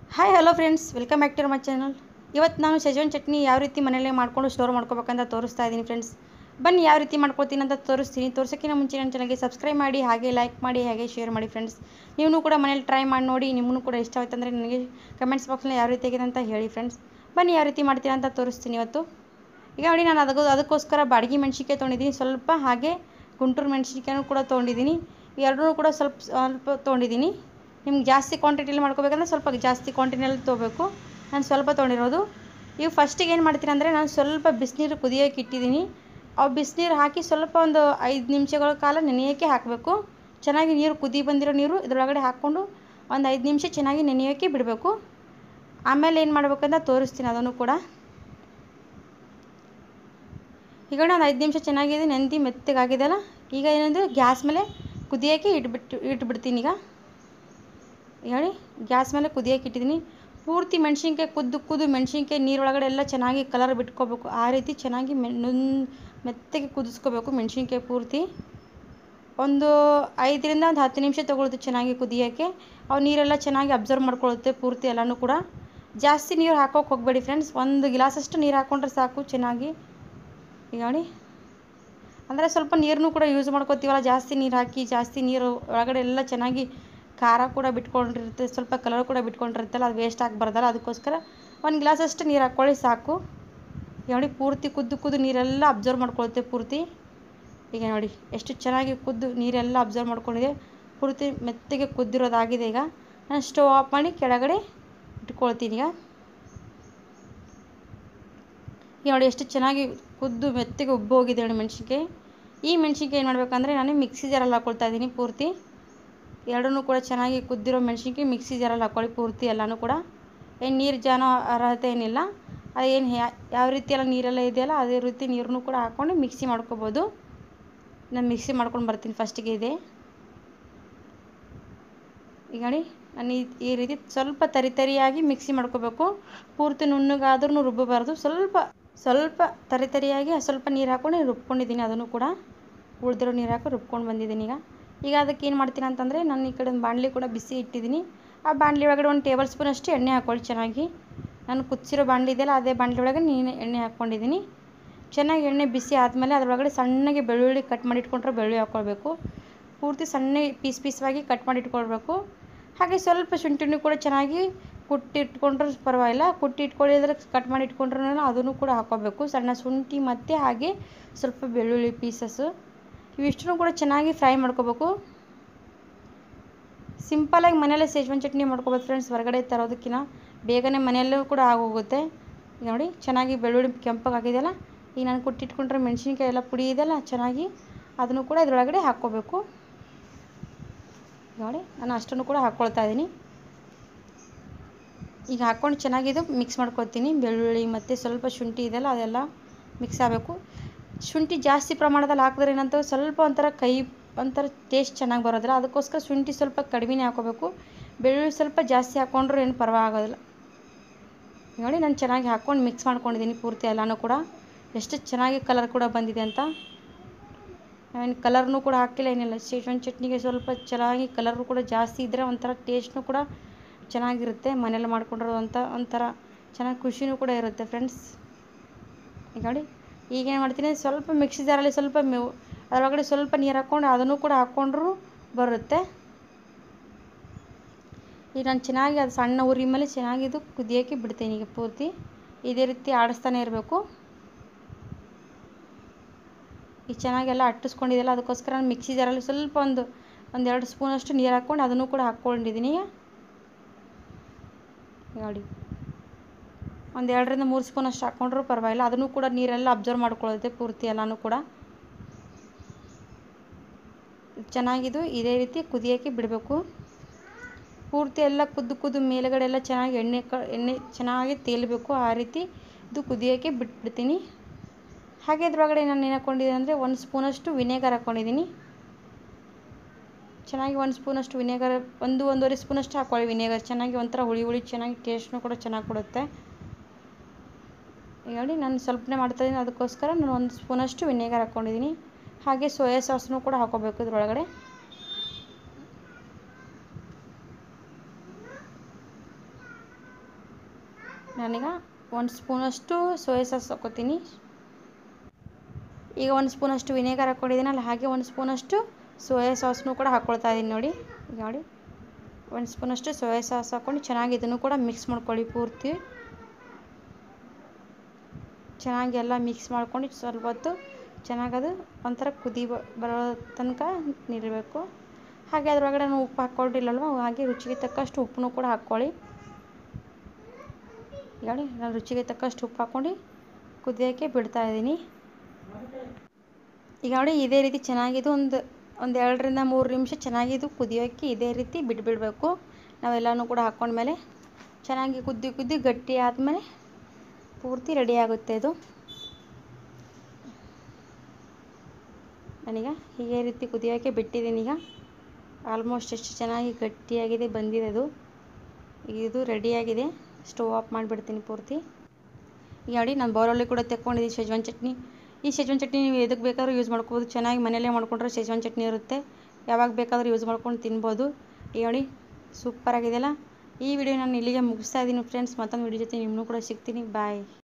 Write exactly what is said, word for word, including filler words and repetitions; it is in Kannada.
Hi hello friends, welcome back to my channel. ಇವತ್ತು ನಾನು ಶೇಜ್ವಾನ್ ಚಟ್ನಿ ಯಾವ ರೀತಿ ಮನೆಯಲ್ಲೇ ಮಾಡ್ಕೊಂಡು ಸ್ಟೋರ್ ಮಾಡ್ಕೋಬೇಕಂತ ತೋರಿಸ್ತಾ ಇದ್ದೀನಿ ಫ್ರೆಂಡ್ಸ್. ಬನ್ನಿ ಯಾವ ರೀತಿ ಮಾಡ್ಕೊಳ್ತೀನಿ ಅಂತ ತೋರಿಸ್ತೀನಿ. ತೋರಿಸೋಕ್ಕಿಂತ ಮುಂಚೆ ನನ್ನ ಚಾನಲ್ಗೆ ಸಬ್ಸ್ಕ್ರೈಬ್ ಮಾಡಿ, ಹಾಗೆ ಲೈಕ್ ಮಾಡಿ, ಹಾಗೆ ಶೇರ್ ಮಾಡಿ ಫ್ರೆಂಡ್ಸ್. ನೀವು ಕೂಡ ಮನೇಲಿ ಟ್ರೈ ಮಾಡಿ ನೋಡಿ, ನಿಮಗೂ ಕೂಡ ಇಷ್ಟ ಆಯ್ತು ಅಂದರೆ ನನಗೆ ಕಮೆಂಟ್ಸ್ ಬಾಕ್ಸ್ನಲ್ಲಿ ಯಾವ ರೀತಿ ಆಗಿದೆ ಅಂತ ಹೇಳಿ ಫ್ರೆಂಡ್ಸ್. ಬನ್ನಿ ಯಾವ ರೀತಿ ಮಾಡ್ತೀನಿ ಅಂತ ತೋರಿಸ್ತೀನಿ ಇವತ್ತು. ಈಗ ನೋಡಿ, ನಾನು ಅದಕ್ಕೂ ಅದಕ್ಕೋಸ್ಕರ ಬಾಡಿಗೆ ಮೆಣಸಿನ್ಕಾಯಿ ತೊಗೊಂಡಿದ್ದೀನಿ ಸ್ವಲ್ಪ, ಹಾಗೆ ಗುಂಟೂರು ಮೆಣಸಿನ್ಕಾಯನ್ನು ಕೂಡ ತೊಗೊಂಡಿದ್ದೀನಿ. ಎರಡೂ ಕೂಡ ಸ್ವಲ್ಪ ಸ್ವಲ್ಪ ತೊಗೊಂಡಿದ್ದೀನಿ. ನಿಮ್ಗೆ ಜಾಸ್ತಿ ಕ್ವಾಂಟಿಟಿಲಿ ಮಾಡ್ಕೋಬೇಕಂದ್ರೆ ಸ್ವಲ್ಪ ಜಾಸ್ತಿ ಕ್ವಾಂಟಿಟಿಯಲ್ಲಿ ತೊಗೋಬೇಕು. ನಾನು ಸ್ವಲ್ಪ ತೊಗೊಂಡಿರೋದು. ಇವು ಫಸ್ಟಿಗೆ ಏನು ಮಾಡ್ತೀನಿ ಅಂದರೆ, ನಾನು ಸ್ವಲ್ಪ ಬಿಸಿನೀರು ಕುದಿಯೋಕೆ ಇಟ್ಟಿದ್ದೀನಿ. ಅವು ಬಿಸಿನೀರು ಹಾಕಿ ಸ್ವಲ್ಪ ಒಂದು ಐದು ನಿಮಿಷಗಳ ಕಾಲ ನೆನೆಯೋಕ್ಕೆ ಹಾಕಬೇಕು. ಚೆನ್ನಾಗಿ ನೀರು ಕುದಿ ಬಂದಿರೋ ನೀರು ಇದರೊಳಗಡೆ ಹಾಕ್ಕೊಂಡು ಒಂದು ಐದು ನಿಮಿಷ ಚೆನ್ನಾಗಿ ನೆನೆಯೋಕ್ಕೆ ಬಿಡಬೇಕು. ಆಮೇಲೆ ಏನು ಮಾಡಬೇಕಂತ ತೋರಿಸ್ತೀನಿ ಅದನ್ನು ಕೂಡ. ಈಗ ನಾನು ಐದು ನಿಮಿಷ ಚೆನ್ನಾಗಿದೆ ನೆಂದು ಮೆತ್ತಗಾಗಿದೆಯಲ್ಲ, ಈಗ ಏನಂದರೆ ಗ್ಯಾಸ್ ಮೇಲೆ ಕುದಿಯೋಕ್ಕೆ ಇಟ್ಬಿಟ್ಟು ಇಟ್ಬಿಡ್ತೀನಿ. ಈಗ ಹೇಳಿ ಗ್ಯಾಸ್ ಮೇಲೆ ಕುದಿಯೋಕೆ ಇಟ್ಟಿದ್ದೀನಿ. ಪೂರ್ತಿ ಮೆಣಸಿನ್ಕಾಯಿ ಕುದ್ದು ಕುದ್ದು ಮೆಣಸಿನ್ಕಾಯಿ ನೀರೊಳಗಡೆ ಎಲ್ಲ ಚೆನ್ನಾಗಿ ಕಲರ್ ಬಿಟ್ಕೋಬೇಕು. ಆ ರೀತಿ ಚೆನ್ನಾಗಿ ಮೆನ್ ಮೆತ್ತಗೆ ಕುದಿಸ್ಕೋಬೇಕು ಮೆಣಸಿನ್ಕಾಯಿ ಪೂರ್ತಿ. ಒಂದು ಐದರಿಂದ ಒಂದು ಹತ್ತು ನಿಮಿಷ ತೊಗೊಳುತ್ತೆ ಚೆನ್ನಾಗಿ ಕುದಿಯೋಕ್ಕೆ. ಅವು ನೀರೆಲ್ಲ ಚೆನ್ನಾಗಿ ಅಬ್ಸರ್ವ್ ಮಾಡ್ಕೊಳ್ಳುತ್ತೆ ಪೂರ್ತಿ ಎಲ್ಲನೂ ಕೂಡ. ಜಾಸ್ತಿ ನೀರು ಹಾಕೋಕೆ ಹೋಗಬೇಡಿ ಫ್ರೆಂಡ್ಸ್, ಒಂದು ಗಿಲಾಸಷ್ಟು ನೀರು ಹಾಕ್ಕೊಂಡ್ರೆ ಸಾಕು ಚೆನ್ನಾಗಿ. ಈಗ ನೋಡಿ, ಅಂದರೆ ಸ್ವಲ್ಪ ನೀರನ್ನು ಕೂಡ ಯೂಸ್ ಮಾಡ್ಕೋತೀವಲ್ಲ, ಜಾಸ್ತಿ ನೀರು ಹಾಕಿ ಜಾಸ್ತಿ ನೀರು ಒಳಗಡೆ ಎಲ್ಲ ಚೆನ್ನಾಗಿ ಖಾರ ಕೂಡ ಬಿಟ್ಕೊಂಡಿರುತ್ತೆ, ಸ್ವಲ್ಪ ಕಲರ್ ಕೂಡ ಬಿಟ್ಕೊಂಡಿರುತ್ತಲ್ಲ, ಅದು ವೇಸ್ಟ್ ಆಗಬಾರ್ದಲ್ಲ, ಅದಕ್ಕೋಸ್ಕರ ಒಂದು ಗ್ಲಾಸಷ್ಟು ನೀರು ಹಾಕ್ಕೊಳ್ಳಿ ಸಾಕು. ಈಗ ನೋಡಿ, ಪೂರ್ತಿ ಕುದ್ದು ಕುದ್ದು ನೀರೆಲ್ಲ ಅಬ್ಸರ್ವ್ ಮಾಡ್ಕೊಳುತ್ತೆ ಪೂರ್ತಿ. ಈಗ ನೋಡಿ ಎಷ್ಟು ಚೆನ್ನಾಗಿ ಕುದ್ದು ನೀರೆಲ್ಲ ಅಬ್ಸರ್ವ್ ಮಾಡ್ಕೊಂಡಿದೆ, ಪೂರ್ತಿ ಮೆತ್ತಗೆ ಕುದ್ದಿರೋದಾಗಿದೆ. ಈಗ ನಾನು ಸ್ಟವ್ ಆಫ್ ಮಾಡಿ ಕೆಳಗಡೆ ಇಟ್ಕೊಳ್ತೀನಿ. ಈಗ ಈಗ ನೋಡಿ ಎಷ್ಟು ಚೆನ್ನಾಗಿ ಕುದ್ದು ಮೆತ್ತಗೆ ಉಬ್ಬೋಗಿದೆ ನೋಡಿ ಮೆಣಸಿನ್ಕಾಯಿ. ಈ ಮೆಣಸಿನ್ಕಾಯಿ ಏನು ಮಾಡಬೇಕಂದ್ರೆ, ನಾನು ಮಿಕ್ಸಿ ಜಾರಲ್ಲಿ ಹಾಕ್ಕೊಳ್ತಾ ಇದ್ದೀನಿ ಪೂರ್ತಿ. ಎರಡನ್ನೂ ಕೂಡ ಚೆನ್ನಾಗಿ ಕುದ್ದಿರೋ ಮೆಣಸಿನ್ಕಾಯಿ ಮಿಕ್ಸಿ ಜಾರಲ್ಲಿ ಹಾಕ್ಕೊಳ್ಳಿ ಪೂರ್ತಿ ಎಲ್ಲನೂ ಕೂಡ. ಏನು ನೀರು ಜಾನೋ ಅರ್ಹತೆ ಏನಿಲ್ಲ, ಅದು ಏನು ಯಾವ ರೀತಿ ಎಲ್ಲ ನೀರೆಲ್ಲ ಇದೆಯಲ್ಲ ಅದೇ ರೀತಿ ನೀರನ್ನು ಕೂಡ ಹಾಕ್ಕೊಂಡು ಮಿಕ್ಸಿ ಮಾಡ್ಕೊಬೋದು. ನಾನು ಮಿಕ್ಸಿ ಮಾಡ್ಕೊಂಡು ಬರ್ತೀನಿ ಫಸ್ಟಿಗೆ ಇದೆ. ಈಗ ನೋಡಿ, ನಾನು ಈ ರೀತಿ ಸ್ವಲ್ಪ ತರಿ ತರಿಯಾಗಿ ಮಿಕ್ಸಿ ಮಾಡ್ಕೋಬೇಕು. ಪೂರ್ತಿ ನುಣ್ಣಗಾದ್ರೂ ರುಬ್ಬಬಾರ್ದು, ಸ್ವಲ್ಪ ಸ್ವಲ್ಪ ತರಿ ತರಿಯಾಗಿ ಸ್ವಲ್ಪ ನೀರು ಹಾಕ್ಕೊಂಡು ರುಬ್ಕೊಂಡಿದ್ದೀನಿ. ಅದನ್ನು ಕೂಡ ಉಳಿದಿರೋ ನೀರು ಹಾಕಿ ರುಬ್ಕೊಂಡು ಬಂದಿದ್ದೀನಿ. ಈಗ ಈಗ ಅದಕ್ಕೆ ಏನು ಮಾಡ್ತೀನಿ ಅಂತಂದರೆ, ನಾನು ಈ ಕಡೆ ಒಂದು ಬಾಣಲಿ ಕೂಡ ಬಿಸಿ ಇಟ್ಟಿದ್ದೀನಿ. ಆ ಬಾಣಲಿ ಒಳಗಡೆ ಒಂದು ಟೇಬಲ್ ಸ್ಪೂನ್ ಅಷ್ಟು ಎಣ್ಣೆ ಹಾಕ್ಕೊಳ್ಳಿ ಚೆನ್ನಾಗಿ. ನಾನು ಕುದಿಸಿರೋ ಬಾಣಲಿ ಇದೆಯಲ್ಲ, ಅದೇ ಬಾಣಲಿ ಒಳಗೆ ನೀನು ಎಣ್ಣೆ ಹಾಕ್ಕೊಂಡಿದ್ದೀನಿ. ಚೆನ್ನಾಗಿ ಎಣ್ಣೆ ಬಿಸಿ ಆದಮೇಲೆ ಅದರೊಳಗಡೆ ಸಣ್ಣಗೆ ಬೆಳ್ಳುಳ್ಳಿ ಕಟ್ ಮಾಡಿ ಇಟ್ಕೊಂಡ್ರೆ ಬೆಳ್ಳುಳ್ಳಿ ಹಾಕ್ಕೊಳ್ಬೇಕು. ಪೂರ್ತಿ ಸಣ್ಣ ಪೀಸ್ ಪೀಸ್ವಾಗಿ ಕಟ್ ಮಾಡಿ ಇಟ್ಕೊಳ್ಬೇಕು. ಹಾಗೆ ಸ್ವಲ್ಪ ಶುಂಠಿನೂ ಕೂಡ ಚೆನ್ನಾಗಿ ಕುಟ್ಟಿ ಇಟ್ಕೊಂಡ್ರೂ ಪರವಾಗಿಲ್ಲ, ಕುಟ್ಟಿ ಇಟ್ಕೊಳ್ಳಿದ್ರೆ ಕಟ್ ಮಾಡಿ ಇಟ್ಕೊಂಡ್ರೂ ಅದನ್ನು ಕೂಡ ಹಾಕ್ಕೋಬೇಕು. ಸಣ್ಣ ಶುಂಠಿ ಮತ್ತು ಹಾಗೆ ಸ್ವಲ್ಪ ಬೆಳ್ಳುಳ್ಳಿ ಪೀಸಸ್ಸು ಇವಿಷ್ಟನ್ನು ಕೂಡ ಚೆನ್ನಾಗಿ ಫ್ರೈ ಮಾಡ್ಕೋಬೇಕು. ಸಿಂಪಲಾಗಿ ಮನೆಯಲ್ಲೇ ಶೇಜ್ವಾನ್ ಚಟ್ನಿ ಮಾಡ್ಕೋಬೋದು ಫ್ರೆಂಡ್ಸ್, ಹೊರಗಡೆ ತರೋದಕ್ಕಿಂತ ಬೇಗನೆ ಮನೆಯಲ್ಲೂ ಕೂಡ ಆಗೋಗುತ್ತೆ. ನೋಡಿ ಚೆನ್ನಾಗಿ ಬೆಳ್ಳುಳ್ಳಿ ಕೆಂಪಗಾಗಿದೆಯಲ್ಲ, ಈಗ ನಾನು ಕುಟ್ಟಿಟ್ಕೊಂಡ್ರೆ ಮೆಣಸಿನ್ಕಾಯಿ ಎಲ್ಲ ಪುಡಿ ಇದೆಯಲ್ಲ ಚೆನ್ನಾಗಿ, ಅದನ್ನು ಕೂಡ ಇದರೊಳಗಡೆ ಹಾಕ್ಕೋಬೇಕು. ನೋಡಿ ನಾನು ಅಷ್ಟನ್ನು ಕೂಡ ಹಾಕ್ಕೊಳ್ತಾ ಇದ್ದೀನಿ. ಈಗ ಹಾಕ್ಕೊಂಡು ಚೆನ್ನಾಗಿದು ಮಿಕ್ಸ್ ಮಾಡ್ಕೊತೀನಿ. ಬೆಳ್ಳುಳ್ಳಿ ಮತ್ತು ಸ್ವಲ್ಪ ಶುಂಠಿ ಇದೆಯಲ್ಲ ಅದೆಲ್ಲ ಮಿಕ್ಸ್ ಆಗಬೇಕು. ಶುಂಠಿ ಜಾಸ್ತಿ ಪ್ರಮಾಣದಲ್ಲಿ ಹಾಕಿದ್ರೆ ಏನಂತ ಸ್ವಲ್ಪ ಒಂಥರ ಕೈ ಒಂಥರ ಟೇಸ್ಟ್ ಚೆನ್ನಾಗಿ ಬರೋದಿಲ್ಲ, ಅದಕ್ಕೋಸ್ಕರ ಶುಂಠಿ ಸ್ವಲ್ಪ ಕಡಿಮೆನೇ ಹಾಕ್ಕೋಬೇಕು. ಬೆಳ್ಳುಳ್ಳಿ ಸ್ವಲ್ಪ ಜಾಸ್ತಿ ಹಾಕ್ಕೊಂಡ್ರೂ ಏನು ಪರವಾಗಿಲ್ಲ. ನೋಡಿ ನಾನು ಚೆನ್ನಾಗಿ ಹಾಕ್ಕೊಂಡು ಮಿಕ್ಸ್ ಮಾಡ್ಕೊಂಡಿದ್ದೀನಿ ಪೂರ್ತಿ ಎಲ್ಲನೂ ಕೂಡ. ಎಷ್ಟು ಚೆನ್ನಾಗಿ ಕಲರ್ ಕೂಡ ಬಂದಿದೆ ಅಂತ. ನಾವೇನು ಕಲರ್ನೂ ಕೂಡ ಹಾಕಿಲ್ಲ ಏನಿಲ್ಲ. ಶೇಜ್ವಾನ್ ಚಟ್ನಿಗೆ ಸ್ವಲ್ಪ ಚೆನ್ನಾಗಿ ಕಲರು ಕೂಡ ಜಾಸ್ತಿ ಇದ್ದರೆ ಒಂಥರ ಟೇಸ್ಟ್ನೂ ಕೂಡ ಚೆನ್ನಾಗಿರುತ್ತೆ. ಮನೇಲಿ ಮಾಡ್ಕೊಂಡಿರೋದು ಅಂತ ಒಂಥರ ಚೆನ್ನಾಗಿ ಖುಷಿನೂ ಕೂಡ ಇರುತ್ತೆ ಫ್ರೆಂಡ್ಸ್. ಈಗ ನೋಡಿ, ಈಗೇನು ಮಾಡ್ತೀನಿ, ಸ್ವಲ್ಪ ಮಿಕ್ಸಿ ಜಾರಲ್ಲಿ ಸ್ವಲ್ಪ ಮೇವು ಅದರೊಳಗಡೆ ಸ್ವಲ್ಪ ನೀರು ಹಾಕ್ಕೊಂಡು ಅದನ್ನು ಕೂಡ ಹಾಕ್ಕೊಂಡ್ರೂ ಬರುತ್ತೆ. ಈಗ ನಾನು ಚೆನ್ನಾಗಿ ಅದು ಸಣ್ಣ ಉರಿ ಮೇಲೆ ಚೆನ್ನಾಗಿದು ಕುದಿಯೋಕ್ಕೆ ಬಿಡ್ತೀನಿ. ಈಗ ಪೂರ್ತಿ ಇದೇ ರೀತಿ ಆಡಿಸ್ತಾನೆ ಇರಬೇಕು. ಈಗ ಚೆನ್ನಾಗೆಲ್ಲ ಅಟ್ಟಿಸ್ಕೊಂಡಿದ್ದೆಲ್ಲ, ಅದಕ್ಕೋಸ್ಕರ ನಾನು ಮಿಕ್ಸಿ ಜಾರಲ್ಲಿ ಸ್ವಲ್ಪ ಒಂದು ಒಂದೆರಡು ಸ್ಪೂನಷ್ಟು ನೀರು ಹಾಕ್ಕೊಂಡು ಅದನ್ನು ಕೂಡ ಹಾಕ್ಕೊಂಡಿದ್ದೀನಿ. ನೋಡಿ ಒಂದು ಎರಡರಿಂದ ಮೂರು ಸ್ಪೂನ್ ಅಷ್ಟು ಹಾಕ್ಕೊಂಡ್ರೂ ಪರವಾಗಿಲ್ಲ, ಅದನ್ನು ಕೂಡ ನೀರೆಲ್ಲ ಅಬ್ಸರ್ವ್ ಮಾಡ್ಕೊಳ್ಳುತ್ತೆ ಪೂರ್ತಿ ಎಲ್ಲನೂ ಕೂಡ. ಚೆನ್ನಾಗಿದು ಇದೇ ರೀತಿ ಕುದಿಯೋಕ್ಕೆ ಬಿಡಬೇಕು. ಪೂರ್ತಿ ಎಲ್ಲ ಕುದ್ದು ಕುದ್ದು ಮೇಲುಗಡೆ ಎಲ್ಲ ಚೆನ್ನಾಗಿ ಎಣ್ಣೆ ಕ ಎಣ್ಣೆ ಚೆನ್ನಾಗಿ ತೇಲಬೇಕು. ಆ ರೀತಿ ಇದು ಕುದಿಯೋಕ್ಕೆ ಬಿಟ್ಬಿಡ್ತೀನಿ. ಹಾಗೆ ಇದ್ರೊಳಗಡೆ ನಾನು ಏನು ಹಾಕ್ಕೊಂಡಿದ್ದೀನಿ ಅಂದರೆ, ಒಂದು ಸ್ಪೂನಷ್ಟು ವಿನೆಗರ್ ಹಾಕ್ಕೊಂಡಿದ್ದೀನಿ. ಚೆನ್ನಾಗಿ ಒಂದು ಸ್ಪೂನಷ್ಟು ವಿನೆಗರ್, ಒಂದು ಒಂದೂವರೆ ಸ್ಪೂನಷ್ಟು ಹಾಕ್ಕೊಳ್ಳಿ ವಿನೆಗರ್. ಚೆನ್ನಾಗಿ ಒಂಥರ ಹುಳಿ ಹುಳಿ ಚೆನ್ನಾಗಿ ಟೇಸ್ಟ್ನೂ ಕೂಡ ಚೆನ್ನಾಗಿ ಕೊಡುತ್ತೆ. ನೋಡಿ ನಾನು ಸ್ವಲ್ಪನೇ ಮಾಡ್ತಾಯಿದ್ದೀನಿ, ಅದಕ್ಕೋಸ್ಕರ ನಾನು ಒಂದು ಸ್ಪೂನಷ್ಟು ವಿನೆಗರ್ ಹಾಕ್ಕೊಂಡಿದ್ದೀನಿ. ಹಾಗೆ ಸೋಯಾ ಸಾಸ್ನೂ ಕೂಡ ಹಾಕ್ಕೋಬೇಕು ಇದರೊಳಗಡೆ. ನಾನೀಗ ಒಂದು ಸ್ಪೂನಷ್ಟು ಸೋಯಾ ಸಾಸ್ ಹಾಕ್ಕೋತೀನಿ. ಈಗ ಒಂದು ಸ್ಪೂನಷ್ಟು ವಿನೆಗರ್ ಹಾಕ್ಕೊಂಡಿದ್ದೀನಲ್ಲ, ಹಾಗೆ ಒಂದು ಸ್ಪೂನಷ್ಟು ಸೋಯಾ ಸಾಸ್ನೂ ಕೂಡ ಹಾಕ್ಕೊಳ್ತಾ ಇದ್ದೀನಿ ನೋಡಿ. ಈಗ ನೋಡಿ ಒಂದು ಸ್ಪೂನಷ್ಟು ಸೋಯಾ ಸಾಸ್ ಹಾಕ್ಕೊಂಡು ಚೆನ್ನಾಗಿ ಇದನ್ನು ಕೂಡ ಮಿಕ್ಸ್ ಮಾಡ್ಕೊಳ್ಳಿ. ಪೂರ್ತಿ ಚೆನ್ನಾಗಿ ಎಲ್ಲ ಮಿಕ್ಸ್ ಮಾಡ್ಕೊಂಡು ಸ್ವಲ್ಪ ಹೊತ್ತು ಚೆನ್ನಾಗದು ಒಂಥರ ಕುದಿ ಬರೋ ತನಕ ನೀಡಬೇಕು. ಹಾಗೆ ಅದರೊಳಗಡೆ ನಾವು ಉಪ್ಪು ಹಾಕ್ಕೊಂಡಿಲ್ಲಲ್ವ, ಹಾಗೆ ರುಚಿಗೆ ತಕ್ಕಷ್ಟು ಉಪ್ಪನ್ನು ಕೂಡ ಹಾಕ್ಕೊಳ್ಳಿ. ಹೇಳಿ ನಾನು ರುಚಿಗೆ ತಕ್ಕಷ್ಟು ಉಪ್ಪು ಹಾಕ್ಕೊಂಡು ಕುದಿಯೋಕ್ಕೆ ಬಿಡ್ತಾ ಇದ್ದೀನಿ. ಈಗ ನೋಡಿ ಇದೇ ರೀತಿ ಚೆನ್ನಾಗಿದ್ದು ಒಂದು ಒಂದು ಎರಡರಿಂದ ಮೂರು ನಿಮಿಷ ಚೆನ್ನಾಗಿದ್ದು ಕುದಿಯೋಕ್ಕೆ ಇದೇ ರೀತಿ ಬಿಟ್ಬಿಡಬೇಕು. ನಾವೆಲ್ಲನೂ ಕೂಡ ಹಾಕ್ಕೊಂಡ್ಮೇಲೆ ಚೆನ್ನಾಗಿ ಕುದ್ದಿ ಕುದ್ದಿ ಗಟ್ಟಿ ಆದಮೇಲೆ ಪೂರ್ತಿ ರೆಡಿ ಆಗುತ್ತೆ ಇದು. ನಾನೀಗ ಹೀಗೆ ರೀತಿ ಕುದಿಯೋಕ್ಕೆ ಬಿಟ್ಟಿದ್ದೀನಿ. ಈಗ ಆಲ್ಮೋಸ್ಟ್ ಎಷ್ಟು ಚೆನ್ನಾಗಿ ಗಟ್ಟಿಯಾಗಿದೆ ಬಂದಿದೆ ಅದು. ಇದು ರೆಡಿಯಾಗಿದೆ. ಸ್ಟವ್ ಆಫ್ ಮಾಡಿಬಿಡ್ತೀನಿ ಪೂರ್ತಿ. ಈಗ ನೋಡಿ ನಾನು ಬೌಲಲ್ಲಿ ಕೂಡ ತೆಕ್ಕೊಂಡಿದ್ದೀನಿ ಶೇಜ್ವಾನ್ ಚಟ್ನಿ. ಈ ಶೇಜ್ವಾನ್ ಚಟ್ನಿ ನೀವು ಎದಕ್ಕೆ ಬೇಕಾದ್ರೂ ಯೂಸ್ ಮಾಡ್ಕೋಬೋದು. ಚೆನ್ನಾಗಿ ಮನೆಯಲ್ಲೇ ಮಾಡ್ಕೊಂಡ್ರೆ ಶೇಜ್ವಾನ್ ಚಟ್ನಿ ಇರುತ್ತೆ, ಯಾವಾಗ ಬೇಕಾದರೂ ಯೂಸ್ ಮಾಡ್ಕೊಂಡು ತಿನ್ಬೋದು. ಈಗ ನೋಡಿ ಸೂಪರಾಗಿದೆಯಲ್ಲ. ಈ ವಿಡಿಯೋ ನಾನು ಇಲ್ಲಿಗೆ ಮುಗಿಸ್ತಾ ಇದ್ದೀನಿ ಫ್ರೆಂಡ್ಸ್. ಮತ್ತೊಂದು ವಿಡಿಯೋ ಜೊತೆ ನಿಮ್ಮನ್ನು ಕೂಡ ಸಿಗ್ತೀನಿ. ಬಾಯ್.